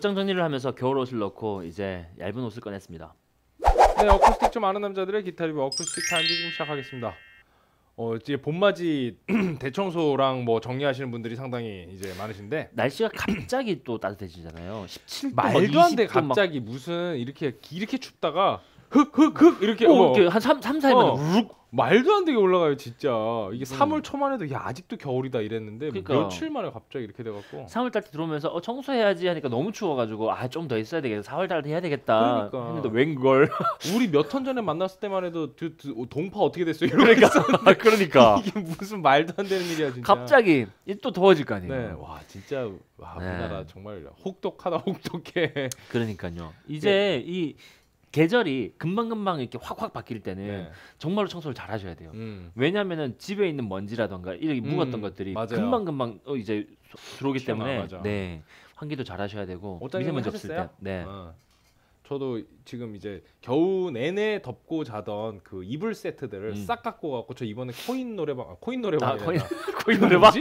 옷장 정리를 하면서 겨울 옷을 넣고 이제 얇은 옷을 꺼냈습니다. 네, 어쿠스틱 좀 아는 남자들의 기타 리뷰 어쿠스틱 타임즈 지금 시작하겠습니다. 이제 봄맞이 대청소랑 뭐 정리하시는 분들이 상당히 이제 많으신데 날씨가 갑자기 또 따뜻해지잖아요. 17도 말도 안 돼. 갑자기 무슨 이렇게 춥다가 흑 이렇게 이렇게 한 3, 4일만에 우룩 말도 안 되게 올라가요 진짜. 이게 3월 초만 해도 야 아직도 겨울이다 이랬는데 그러니까. 며칠 만에 갑자기 이렇게 돼갖고 3월달 때 들어오면서 청소해야지 하니까 너무 추워가지고 좀 더 있어야 되겠다. 4월달 해야 되겠다. 그러니까. 했는데 웬걸. 우리 몇 턴 전에 만났을 때만 해도 동파 어떻게 됐어요? 그러니까 이게 무슨 말도 안 되는 일이야 진짜. 갑자기 또 더워질 거 아니에요. 네, 와 진짜 네. 우리나라 정말 혹독하다 혹독해. 그러니까요. 이제 이 계절이 금방금방 이렇게 확확 바뀔 때는 네. 정말로 청소를 잘 하셔야 돼요. 왜냐면은 집에 있는 먼지라던가 이렇게 묵었던 것들이 맞아요. 금방금방 이제 들어오기 때문에 맞아. 네. 환기도 잘 하셔야 되고 옷장에 미세먼지 없을 때. 하셨어요? 네. 저도 지금 이제 겨우 내내 덮고 자던 그 이불 세트들을 싹 갖고 갖고 저 이번에 코인 노래방 코인 노래방 노래방?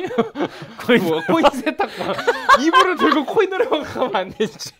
코인 세탁방 이불을 들고 코인 노래방 가면 안 되지.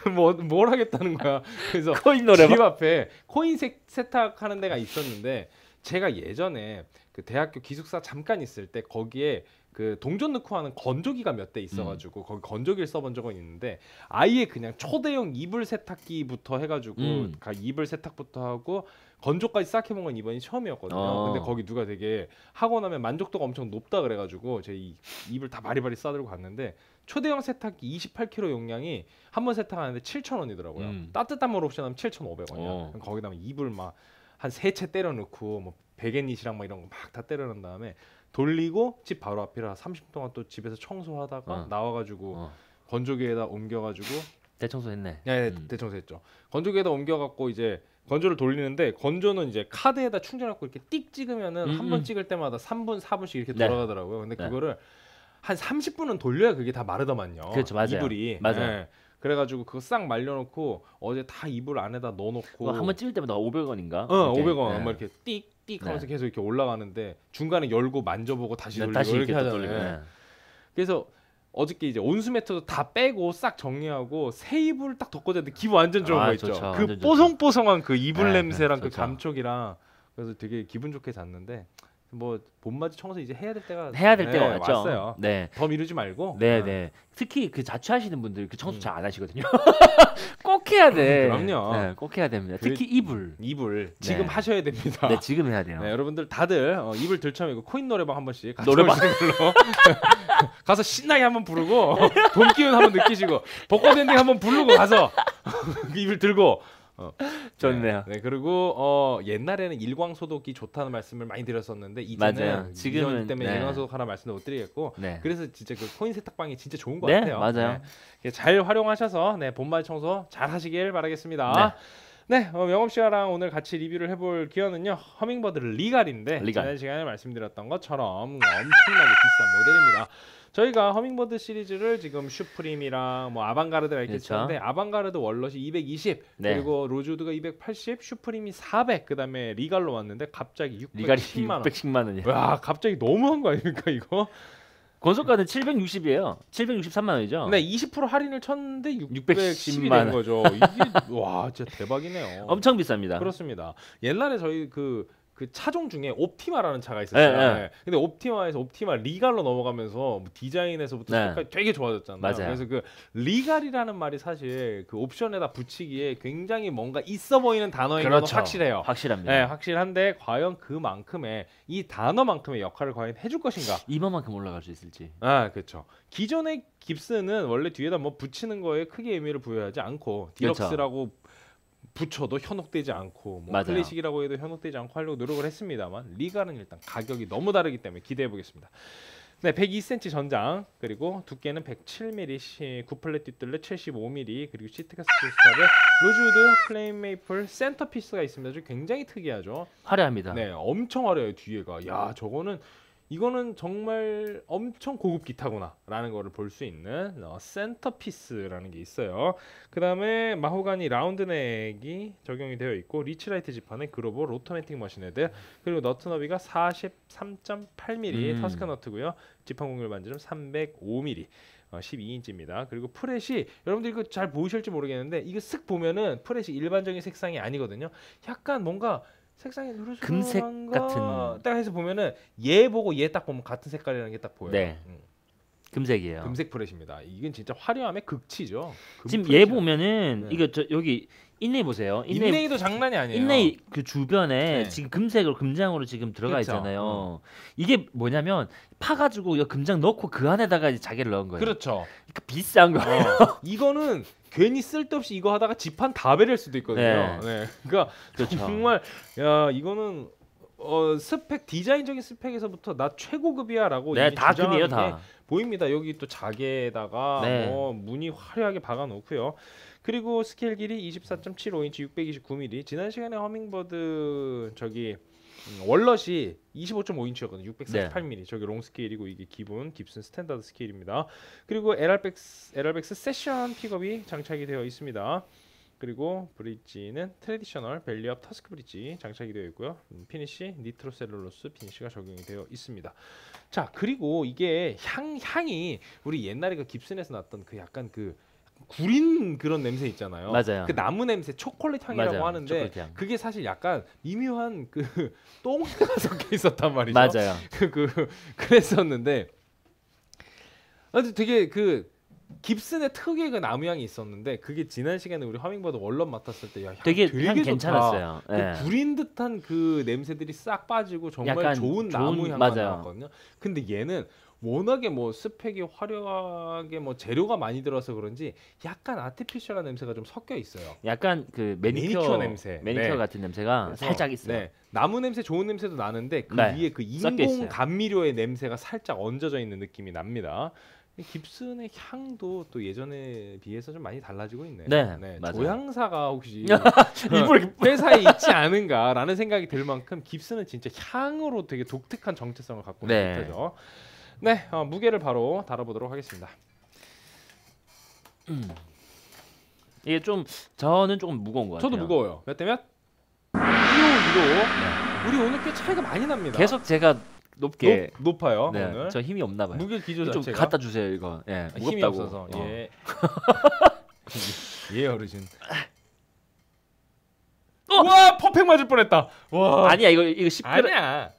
뭘 하겠다는 거야. 그래서 코인 노래방? 집 앞에 코인 세탁하는 데가 있었는데 제가 예전에 그 대학교 기숙사 잠깐 있을 때 거기에 그 동전 넣고 하는 건조기가 몇 대 있어가지고 거기 건조기를 써본 적은 있는데 아예 그냥 초대형 이불 세탁기부터 해가지고 이불 세탁부터 하고 건조까지 싹 해본 건 이번이 처음이었거든요. 근데 거기 누가 되게 하고 나면 만족도가 엄청 높다 그래가지고 제 이불 다 바리바리 싸들고 갔는데 초대형 세탁기 28kg 용량이 한 번 세탁하는데 7,000원이더라고요. 따뜻한 물 옵션하면 7,500원이야. 거기다가 이불 막 한 3채 때려 넣고 뭐 베갯닛이랑 막 이런 거 막 다 때려 넣은 다음에 돌리고 집 바로 앞이라 30분 동안 또 집에서 청소하다가 나와가지고 건조기에다 옮겨가지고 대청소했네. 네, 대청소했죠. 건조기에다 옮겨갖고 이제 건조를 돌리는데 건조는 이제 카드에다 충전해갖고 이렇게 띡 찍으면은 한 번 찍을 때마다 3분, 4분씩 이렇게 돌아가더라고요. 근데 그거를 한 30분은 돌려야 그게 다 마르더만요. 그렇죠, 맞아요. 이불이. 맞아요. 네. 그래가지고 그거 싹 말려놓고 어제 다 이불 안에다 넣어놓고 한 번 찔 때마다 500원인가? 500원 네. 막 이렇게 띡 하면서 계속 이렇게 올라가는데 중간에 열고 만져보고 다시 돌리고 다시 이렇게 또 하잖아요. 돌리고. 그래서 어저께 이제 온수 매트도 다 빼고 싹 정리하고 새 이불 딱 덮고 잤는데 기분 완전 좋은 거 있죠. 좋죠. 그 완전 좋죠. 뽀송뽀송한 그 이불 네, 냄새랑 네, 그 좋죠. 감촉이랑 그래서 되게 기분 좋게 잤는데 뭐 봄맞이 청소 이제 해야 될 때가 왔죠. 왔어요. 네. 더 미루지 말고. 네. 특히 그 자취하시는 분들 그 청소 잘 안 하시거든요. 꼭 해야 돼. 그럼요. 네, 꼭 해야 됩니다. 특히 이불. 이불 지금 네. 하셔야 됩니다. 네, 지금 해야 돼요. 네, 여러분들 다들 이불 들쳐매고 코인 노래방 한 번씩 같이 노래방. 오시는 걸로 가서 신나게 한번 부르고 봄 기운 한번 느끼시고 벚꽃 엔딩 한번 부르고 가서 이불 들고 좋네요. 네, 그리고 옛날에는 일광 소독이 좋다는 말씀을 많이 드렸었는데 이제는 맞아요. 지금은, 이전 때문에 네. 일광 소독 하나 말씀을 못 드리겠고 네. 그래서 진짜 그 코인 세탁방이 진짜 좋은 것 네, 같아요. 맞아요. 네. 잘 활용하셔서 봄맞이 청소 잘 하시길 바라겠습니다. 네, 명업 씨랑 오늘 같이 리뷰를 해볼 기어는요 허밍버드 리갈인데 지난 시간에 말씀드렸던 것처럼 엄청나게 비싼 모델입니다. 저희가 허밍버드 시리즈를 지금 슈프림이랑 뭐 아방가르드가 이렇게 있었는데 아방가르드 월넛이 220 그리고 로즈우드가 280 슈프림이 400 그다음에 리갈로 왔는데 갑자기 610만 원이에요. 와 갑자기 너무한 거 아닙니까 이거? 건설가는 760이에요. 763만 원이죠. 네, 20% 할인을 쳤는데 610이 된 거죠. 이게 와 진짜 대박이네요. 엄청 비쌉니다. 그렇습니다. 옛날에 저희 그 차종 중에 옵티마라는 차가 있었어요. 네. 근데 옵티마에서 옵티마 리갈로 넘어가면서 뭐 디자인에서부터 색깔이 되게 좋아졌잖아요. 맞아요. 그래서 그 리갈이라는 말이 사실 그 옵션에다 붙이기에 굉장히 뭔가 있어 보이는 단어인 건 확실해요. 확실합니다. 네, 확실한데 과연 그만큼의 이 단어만큼의 역할을 과연 해줄 것인가? 이만큼 올라갈 수 있을지. 그렇죠. 기존의 깁스는 원래 뒤에다 뭐 붙이는 거에 크게 의미를 부여하지 않고 디럭스라고 붙여도 현혹되지 않고 뭐 클래식이라고 해도 현혹되지 않고 하려고 노력을 했습니다만 리갈은 일단 가격이 너무 다르기 때문에 기대해 보겠습니다. 네, 102cm 전장 그리고 두께는 107mm 9플랫 뒷둘레 75mm 그리고 시트카스 스탑에 로즈우드 플레인 메이플 센터피스가 있습니다. 아주 굉장히 특이하죠. 화려합니다. 네, 엄청 화려해요 뒤에가. 야 이거는 정말 엄청 고급 기타구나 라는 거를 볼 수 있는 센터피스라는 게 있어요. 그 다음에 마호가니 라운드넥이 적용이 되어 있고 리치라이트 지판에 그로버 오토매틱 머신헤드 그리고 너트 너비가 43.8mm 터스카 너트고요. 지판 공률 반지름 305mm 12인치입니다. 그리고 프렛이 여러분들 이거 잘 보이실지 모르겠는데 이거 쓱 보면은 프렛이 일반적인 색상이 아니거든요. 약간 뭔가 색상이 금색 누르스름한가? 같은. 딱 해서 보면은 얘 보고 얘 딱 보면 같은 색깔이라는 게 딱 보여요. 네. 금색이에요. 금색 프렛입니다. 이건 진짜 화려함의 극치죠. 지금 프렛이야. 얘 보면은 네. 이거 여기 인레이 보세요. 인레이도 장난이 아니에요. 인레이 그 주변에 네. 지금 금색으로 금장으로 지금 들어가 그렇죠. 있잖아요. 이게 뭐냐면 파가지고 이 금장 넣고 그 안에다가 이제 자개를 넣은 거예요. 그렇죠. 그러니까 비싼 거예요. 이거는 괜히 쓸데없이 이거 하다가 지판 다 베릴 수도 있거든요. 네. 그러니까 그렇죠. 정말 야 이거는 스펙 디자인적인 스펙에서부터 나 최고급이야라고 네, 이미 다 주장하는 금이에요, 게 다. 보입니다. 여기 또 자개에다가 네. 뭐 무늬 화려하게 박아 놓고요. 그리고 스케일 길이 24.75인치 629mm. 지난 시간에 허밍버드 저기 월넛이 25.5인치였거든요. 648mm. 저기 롱 스케일이고 이게 기본 깁슨 스탠다드 스케일입니다. 그리고 LR백스 세션 픽업이 장착이 되어 있습니다. 그리고 브릿지는 트래디셔널 벨리업 터스크 브릿지 장착이 되어 있고요. 피니시 니트로 셀룰로스 피니시가 적용이 되어 있습니다. 자, 그리고 이게 향이 우리 옛날에 그 깁슨에서 났던 그 약간 그 구린 그런 냄새 있잖아요. 맞아요. 그 나무 냄새 초콜릿 향이라고 맞아요. 하는데 초콜릿 향. 그게 사실 약간 미묘한 그 똥내가 섞여 있었단 말이죠. 맞아요. 그랬었는데 아주 되게 그 깁슨의 특유의 그 나무 향이 있었는데 그게 지난 시간에 우리 허밍버드 월넛 맡았을 때 야, 되게 향 좋다. 괜찮았어요. 그 네. 구린 듯한 그 냄새들이 싹 빠지고 정말 약간 좋은 나무 좋은- 향이 맞아요. 나왔거든요. 근데 얘는 워낙에 뭐 스펙이 화려하게 뭐 재료가 많이 들어서 그런지 약간 아티피셜한 냄새가 좀 섞여 있어요. 약간 그 매니큐어 냄새. 매니큐어 네. 같은 냄새가 그래서, 살짝 있어요. 네, 나무 냄새 좋은 냄새도 나는데 그 네, 위에 그 섞여 인공 있어요. 감미료의 냄새가 살짝 얹어져 있는 느낌이 납니다. 깁슨의 향도 또 예전에 비해서 좀 많이 달라지고 있네요. 네, 맞아요. 조향사가 혹시 일부러 이렇게 회사에 있지 않은가라는 생각이 들 만큼 깁슨은 진짜 향으로 되게 독특한 정체성을 갖고 있는 네. 기타죠. 네, 무게를 바로 다뤄보도록 하겠습니다. 이게 좀 저는 조금 무거운 것 같아요. 저도 무거워요. 몇 대 몇? 2호. 우리 오늘 꽤 차이가 많이 납니다. 계속 제가 높게 높아요. 네, 오늘. 저 힘이 없나 봐요. 무게 기조 좀 자체가 갖다 주세요 이거. 예, 힘이 무겁다고. 없어서. 예. 예 어르신. 와 퍼펙 맞을 뻔했다. 와. 아니야 이거 10g. 아니야.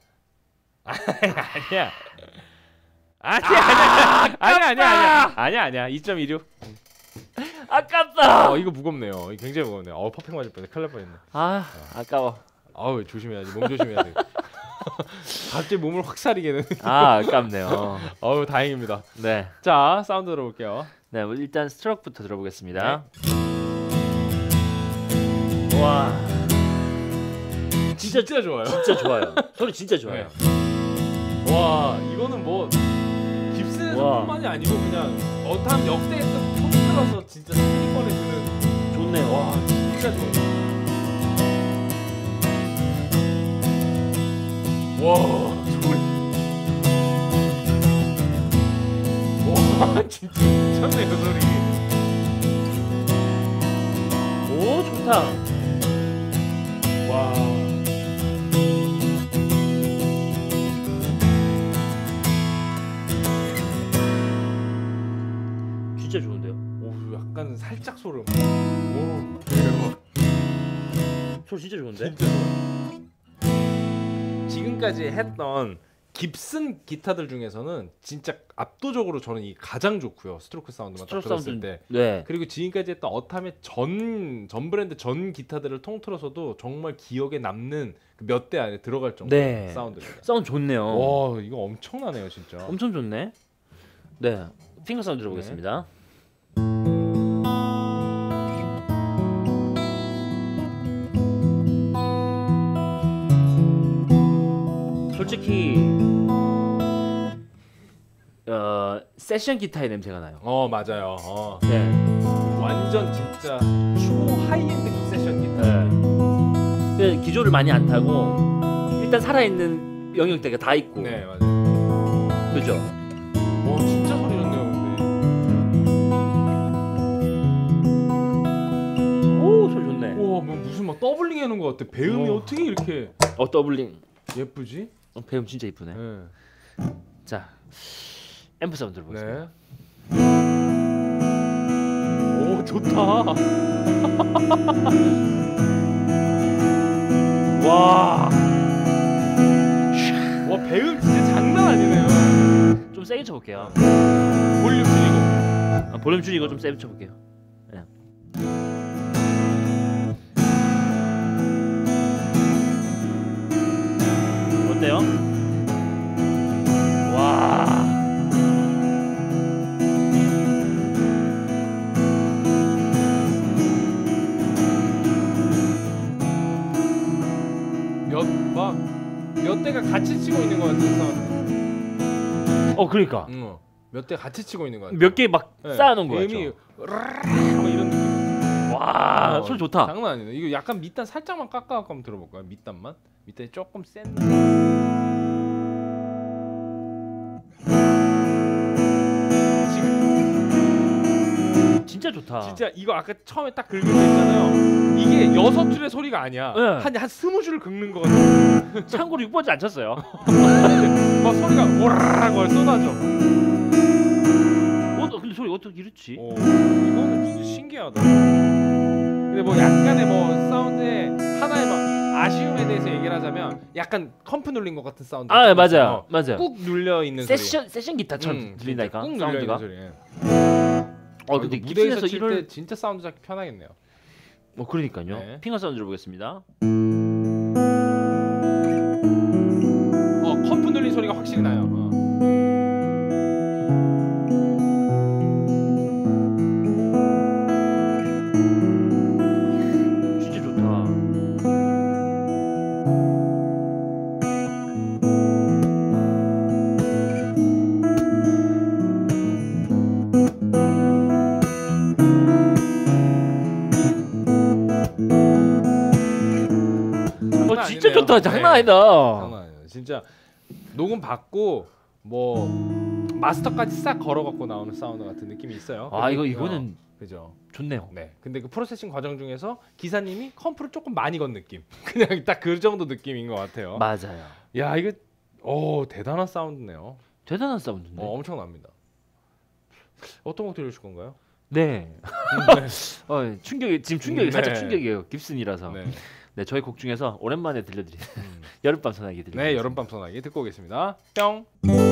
아니야. 2.26. 아깝다. 이거 무겁네요. 이거 굉장히 무겁네요. 퍼펙 맞을 뻔했네. 큰일 날 뻔했네. 아까워. 조심해야지. 몸 조심해야 돼. 갑자기 몸을 확 사리게 되는. 아깝네요. 다행입니다. 네. 자, 사운드 들어볼게요. 네, 일단 스트로크부터 들어보겠습니다. 와, 진짜 좋아요. 진짜 좋아요. 소리 진짜 좋아요. 와, 이거는 뭐 깁슨에서뿐만이 아니고 그냥 어떤 역대에서 통틀어서 진짜 스피커에 드는. 좋네요. 와, 진짜 좋아요. 와, 소리. 와, 진짜 미쳤네요 소리. 오, 좋다. 와. 진짜 좋은데요? 오, 약간 살짝 소름. 오, 대박. 소리 진짜 좋은데? 진짜 좋아. 지금까지 했던 깁슨 기타들 중에서는 진짜 압도적으로 저는 이 가장 좋고요. 스트로크 사운드만 딱 들었을 때. 네. 그리고 지금까지 했던 어탐의 전 브랜드 전 기타들을 통틀어서도 정말 기억에 남는 그 몇 대 안에 들어갈 정도의 네. 사운드입니다. 사운드 좋네요. 와, 이거 엄청나네요, 진짜. 엄청 좋네. 네. 핑거 사운드 들어보겠습니다. 솔직히 세션 기타의 냄새가 나요. 맞아요. 네. 완전 진짜 초 하이엔드 세션 기타. 네. 기조를 많이 안 타고 일단 살아있는 영역대가 다 있고. 네, 맞아요. 그죠? 와, 진짜 소리 좋네요, 근데. 오, 소리 좋네. 와, 뭐 무슨 막 더블링 하는 것 같아. 배음이 오. 어떻게 이렇게 더블링. 예쁘지? 배음 진짜 이쁘네. 네. 자, 앰프 사운드 들어보겠습니다. 네. 오 좋다. 와. 와 배음 진짜 장난 아니네요. 좀 세게 쳐볼게요. 볼륨 줄이고. 볼륨 줄이고 좀 세게 쳐볼게요. 네. 어때요? 와. 몇 대가 같이 치고 있는 것 같은 사운드. 그러니까 몇 대 같이 치고 있는 것 같아. 몇 개 막 네. 쌓아놓은 거 음이 같죠. 뭐 이런 느낌. 와, 소리 좋다. 장난 아니네. 이거 약간 밑단 살짝만 깎아갖고 한번 들어볼까요? 밑단만. 밑단이 조금 센. 진짜 좋다. 진짜 이거 아까 처음에 딱 긁을 때 있잖아요. 이게 6줄의 소리가 아니야. 네. 한 20줄을 긁는 거 같아. 참고로 6번째 안 쳤어요. 막 소리가 오라라고 쏟아져. 근데 소리 어떻게 이렇지? 이거는 진짜 신기하다. 근데 뭐 약간의 뭐 사운드에 하나의 막 아쉬움에 대해서 얘기를 하자면 약간 컴프 눌린 것 같은 사운드. 아, 맞아요. 맞아요. 꾹 눌려 있는 소리. 세션 기타처럼 들린다니까. 꾹 눌려 있는 사운드가. 소리. 근데 무대에서 깁슨에서 칠 이럴 때 진짜 사운드 잡기 편하겠네요. 그러니까요. 네. 핑거 사운드 들어보겠습니다. 컴프 눌린 소리가 확실히 나요. 진짜 좋다. 진짜 아니네요. 좋다. 장난 아니다. 장난 아니에요. 진짜 녹음 받고 뭐 마스터까지 싹 걸어갖고 나오는 사운드 같은 느낌이 있어요. 이거는 그죠. 좋네요. 네. 근데 그 프로세싱 과정 중에서 기사님이 컴프를 조금 많이 건 느낌. 그냥 딱 그 정도 느낌인 것 같아요. 맞아요. 야 이거 대단한 사운드네요. 대단한 사운드인데. 엄청납니다. 어떤 곡 들려줄 건가요? 네. 충격이 지금 충격이 살짝 충격이에요. 깁슨이라서. 네, 저희 곡 중에서 오랜만에 들려드린 여름밤 소나기 드릴게요. 네, 여름밤 소나기 듣고 오겠습니다. 뿅.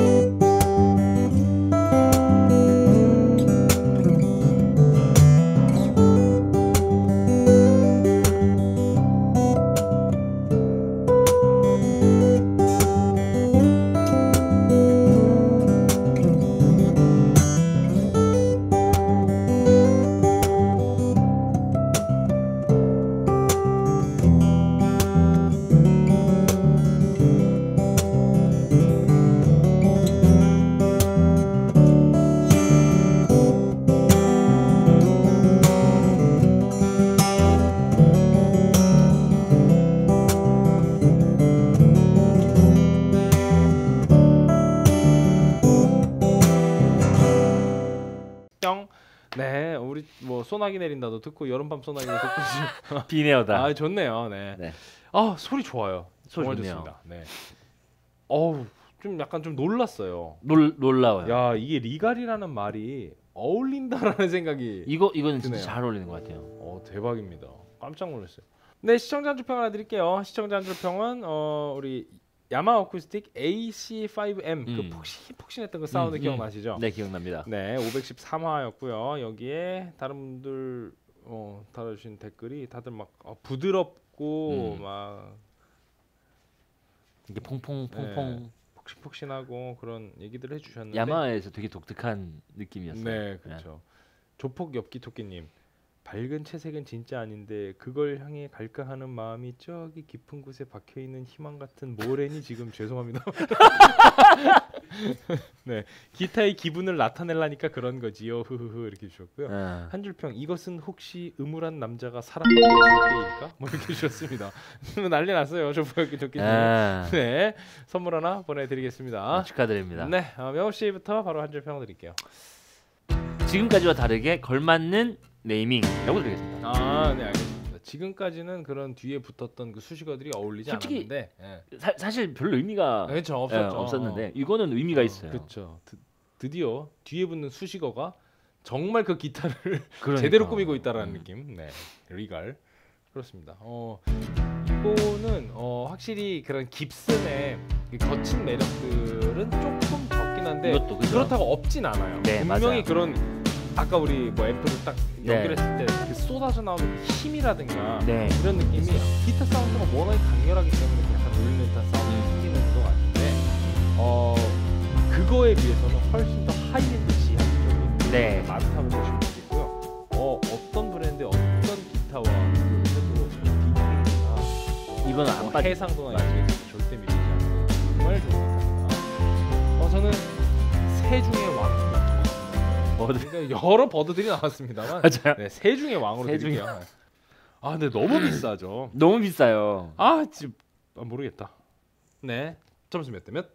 네, 우리 뭐 소나기 내린다도 듣고 여름밤 소나기도 듣고 비네어다. 좋네요. 네. 네. 소리 좋아요. 소리 정말 좋네요. 좋습니다. 네. 좀 약간 좀 놀랐어요. 놀라워요. 야, 이게 리갈이라는 말이 어울린다라는 생각이 이거는 드네요. 진짜 잘 어울리는 것 같아요. 대박입니다. 깜짝 놀랐어요. 네, 시청자 한 줄 평 하나 드릴게요. 시청자 한 줄 평은 우리 야마 어쿠스틱 AC5M 그 폭신했던 그 사운드 기억나시죠? 네, 기억납니다. 네, 513화였고요. 여기에 다른 분들 달아주신 댓글이 다들 막 부드럽고 막 이게 퐁퐁 폭신폭신하고 그런 얘기들 해주셨는데 야마에서 되게 독특한 느낌이었어요. 네, 그렇죠. 조폭 엽기토끼님, 밝은 채색은 진짜 아닌데 그걸 향해 갈까 하는 마음이 저기 깊은 곳에 박혀 있는 희망 같은 모래니 지금 죄송합니다. 네, 기타의 기분을 나타내려니까 그런 거지요. 흐흐흐 이렇게 주셨고요. 한 줄평, 이것은 혹시 음울한 남자가 사랑받고 있을 때일까? 뭐 이렇게 주셨습니다. 난리 났어요, 조폭 엽기토끼님. 네, 선물 하나 보내드리겠습니다. 축하드립니다. 네, 명호 씨부터 바로 한 줄평 드릴게요. 지금까지와 다르게 걸맞는 네이밍이라고 드리겠습니다. 네, 알겠습니다. 지금까지는 그런 뒤에 붙었던 그 수식어들이 어울리지 솔직히 않았는데 사실 별로 의미가 그렇죠, 없었는데 이거는 의미가 있어요. 그렇죠. 드디어 뒤에 붙는 수식어가 정말 그 기타를 그러니까. 제대로 꾸미고 있다라는 느낌. 네, 리갈 그렇습니다. 이거는 확실히 그런 깁슨의 그 거친 매력들은 조금 적긴 한데 이것도 그죠? 그렇다고 없진 않아요. 네, 분명히 맞아요. 그런 아까 우리 뭐 앰프를 딱 네. 연결했을 때 그 쏟아져 나오는 힘이라든가 네. 이런 느낌이 기타 사운드가 워낙에 강렬하기 때문에 약간 울리는 듯한 사운드가 생기는 것 같은데 그거에 비해서는 훨씬 더 하이엔드 지향적인 네. 많다고 보시면 되겠고요. 어떤 브랜드의 어떤 기타와 해도 디테일이나 이거는 안 빠져. 해상도나 이런 게 절대 밀리지 않고 정말 좋은 기타입니다. 저는 세 중의 왕. 그러니까 여러 버드들이 나왔습니다만 맞아요. 네, 세 중의 왕으로 세 드릴게요. 근데 너무 비싸죠. 너무 비싸요. 지금 모르겠다. 네, 점수 몇 대 몇?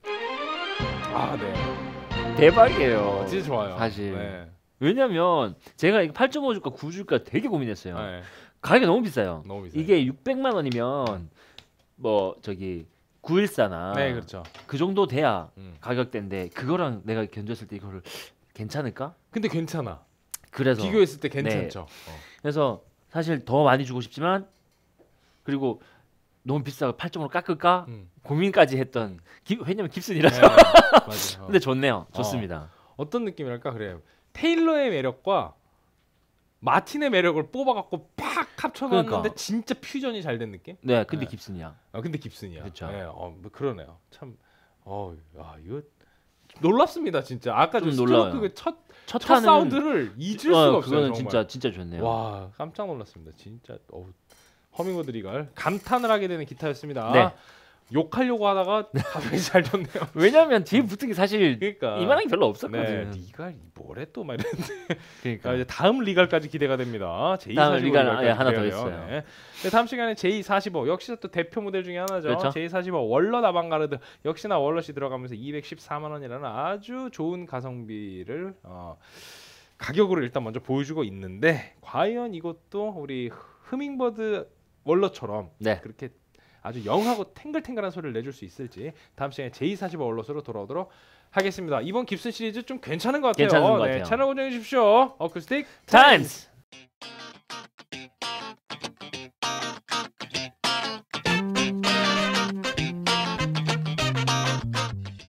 네, 대박이에요. 진짜 좋아요. 사실. 네. 왜냐면 제가 이거 8.5 줄까 9 줄까 되게 고민했어요. 네. 가격이 너무 비싸요. 너무 비싸요. 이게 600만 원이면 뭐 저기 914나 네, 그렇죠. 그 정도 돼야 음. 가격대인데 그거랑 내가 견줬을 때 이거를 괜찮을까? 근데 괜찮아. 그래서 비교했을 때 괜찮죠. 그래서 사실 더 많이 주고 싶지만 그리고 너무 비싸고 8.5로 깎을까 고민까지 했던 왜냐면 깁슨이라서. 네, 맞아요. 근데 좋네요. 좋습니다. 어떤 느낌이랄까 그래요. 테일러의 매력과 마틴의 매력을 뽑아갖고 팍 합쳐놨는데 그러니까. 진짜 퓨전이 잘 된 느낌? 네, 근데 네. 깁슨이야. 근데 깁슨이야. 그쵸. 네, 뭐 그러네요. 참, 이거 놀랍습니다, 진짜. 아까 좀 좀 놀라워요. 스트로크 첫 타는- 사운드를 잊을 수가 없어요. 그거는 정말. 진짜 좋네요. 와, 깜짝 놀랐습니다. 진짜. 허밍버드 리갈 감탄을 하게 되는 기타였습니다. 네. 욕하려고 하다가 갑자기 잘 좋네요. 왜냐면 뒤에 붙은 게 사실 그러니까 이만한 게 별로 네, 없었거든. 리갈 뭐래 또 말했는데. 그러니까 이제 다음 리갈까지 기대가 됩니다. 다음 J45 리갈, 리갈까지 하나 더 기대가 돼요. 있어요. 네. 네, 다음 시간에 J45 역시 또 대표 모델 중에 하나죠. 그렇죠. J45 월럿 아방가르드 역시나 월럿이 들어가면서 214만 원이라는 아주 좋은 가성비를 가격으로 일단 먼저 보여주고 있는데 과연 이것도 우리 흐밍버드 월럿처럼 네. 그렇게 아주 영하고 탱글탱글한 소리를 내줄 수 있을지 다음 시간에 J45 월럿으로 돌아오도록 하겠습니다. 이번 깁슨 시리즈 좀 괜찮은 것 같아요. 괜찮은 것 네, 같아요. 채널 고정해 주십시오. 어쿠스틱 타임스.